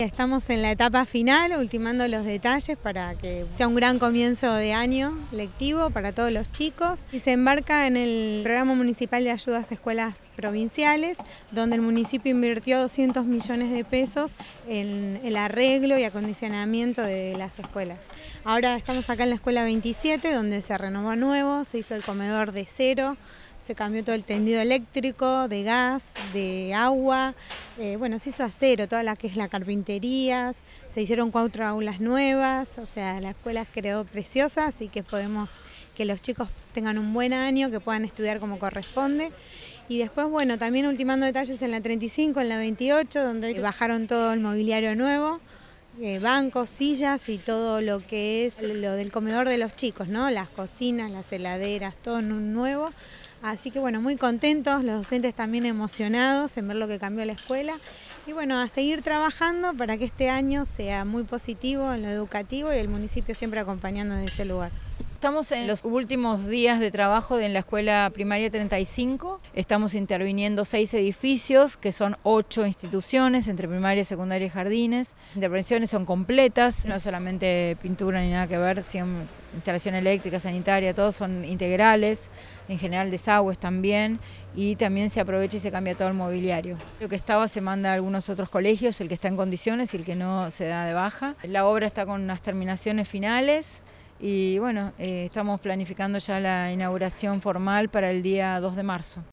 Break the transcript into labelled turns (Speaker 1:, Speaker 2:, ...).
Speaker 1: Estamos en la etapa final, ultimando los detalles para que sea un gran comienzo de año lectivo para todos los chicos. Y se embarca en el Programa Municipal de Ayudas a Escuelas Provinciales, donde el municipio invirtió 200 millones de pesos en el arreglo y acondicionamiento de las escuelas. Ahora estamos acá en la escuela 27, donde se renovó nuevo, se hizo el comedor de cero, se cambió todo el tendido eléctrico, de gas, de agua, se hizo a cero, toda la que es la carpintería, se hicieron 4 aulas nuevas, o sea, la escuela quedó preciosa, así que podemos que los chicos tengan un buen año, que puedan estudiar como corresponde. Y después, también ultimando detalles en la 35, en la 28, donde bajaron todo el mobiliario nuevo, bancos, sillas y todo lo que es lo del comedor de los chicos, ¿no? Las cocinas, las heladeras, todo nuevo. Así que muy contentos, los docentes también emocionados en ver lo que cambió la escuela. Y a seguir trabajando para que este año sea muy positivo en lo educativo y el municipio siempre acompañando desde este lugar.
Speaker 2: Estamos en los últimos días de trabajo en la escuela primaria 35. Estamos interviniendo 6 edificios, que son 8 instituciones, entre primaria, secundaria y jardines. Las intervenciones son completas, no solamente pintura ni nada que ver, sino instalación eléctrica, sanitaria, todos son integrales, en general desagües también, y también se aprovecha y se cambia todo el mobiliario. Lo que estaba se manda a algunos otros colegios, el que está en condiciones y el que no se da de baja. La obra está con unas terminaciones finales. Y estamos planificando ya la inauguración formal para el día 2 de marzo.